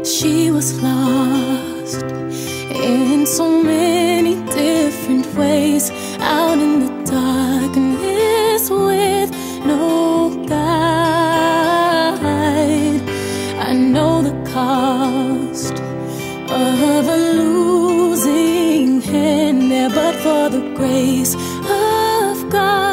She was lost in so many different ways, out in the darkness with no guide. I know the cost of a losing hand there, but for the grace of God